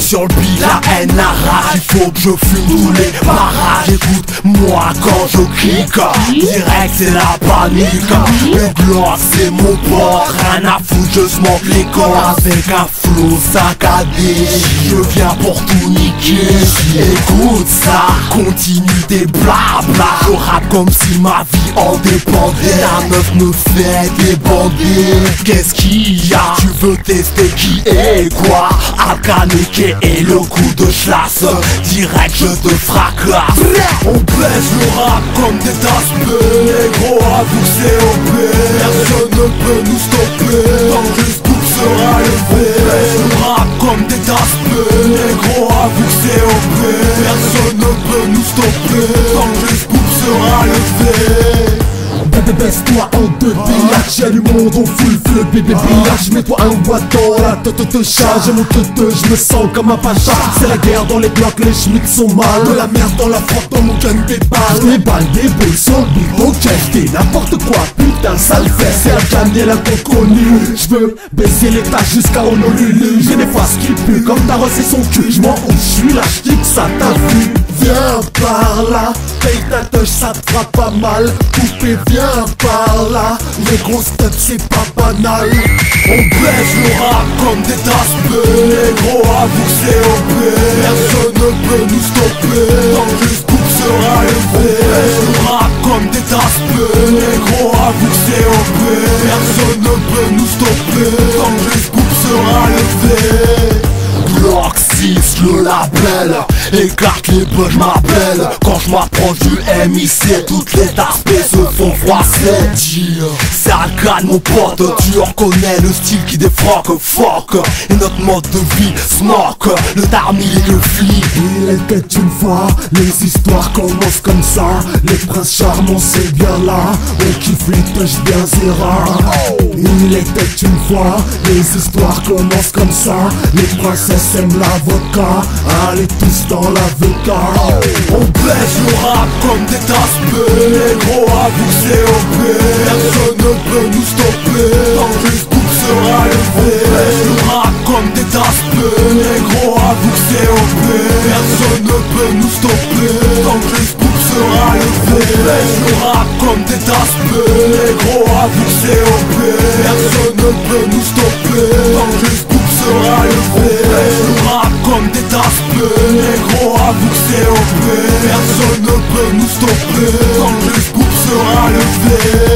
sur le beat, la haine, la rage. Il faut que je fume tous les barages. Écoute, moi quand je kick, direct c'est la panique. Le Glock c'est mon pote, rien à foutre, je smok les corps. Avec un flow saccadé, je viens pour tout niquer. Écoute ça, continue tes blabla. Je rappe comme si ma vie en dépendait. La meuf me fait débander. Qu'est-ce qu'il y a? Tu veux tester qui est quoi? A.k.a, niqué et le coup de chasse. Direct je te fracasse. On baisse le rap comme des tasses. Négro, avoue que c'est OP. Personne ne peut nous stopper. Tant que le scoop sera levé. On baisse le rap comme des tasses. Négro, avoue que c'est OP. Personne ne peut nous stopper. Tant que le scoop sera levé. Baisse-toi en deux pillages, y'a du monde, on fout le feu, bébé pillage. Mets-toi un bois dans la tête, te charge, mon teuteux, je me sens comme un pacha. C'est la guerre dans les blocs, les schmitts sont mal. De la merde dans la frotte, dans mon gun des balles. Des balles, des boules sur le beat, ok, t'es n'importe quoi, putain, ça le fait. C'est un camion, la continu. Je veux baiser l'étage jusqu'à Honolulu. J'ai des faces qui puent, comme t'as reçu son cul. J'm'en où j'suis là, j'dis que ça t'a vu. Viens par là, paye ta touche, ça te fera pas mal. Coupé, viens par là, les grosses têtes c'est pas banal. On baisse le rap comme des tasses. Négro, avoue que c'est OP. Personne ne peut nous stopper. Tant que le scoop sera levé. On baisse le rap comme des tasses. Négro, avoue que c'est OP. Personne ne peut nous stopper. Tant que le scoop sera levé. Glock 6, le label, écarte les bœufs, j'm'appelle. Quand j'm'approche du MIC, toutes les tarpées se font froisser. C'est un calme mon pote, tu reconnais le style qui défroque, fuck. Et notre mode de vie, smok, le tarmi et le flic. Il était une fois, les histoires commencent comme ça. Les princes charmants c'est bien là, on kiffe les touches bien zéra. Il était une fois, les histoires commencent comme ça. Les princesses aiment l'avocat, allez tous dans l'avocat. On baisse le rap comme des tasses. Négro, avoue que c'est OP. Personne ne peut nous stopper. Tant que le scoop sera levé. On baisse le rap comme des tasses. Négro, avoue que c'est OP. Personne ne peut nous stopper. Tant que le scoop sera levé. On baisse le rap comme des tasses. Négro, avoue que c'est OP. Personne ne peut nous stopper. Tant que le scoop sera levé. On baisse le rap comme des tasses. Négro, avoue que c'est OP. Personne ne peut nous stopper. Tant que le scoop sera levé.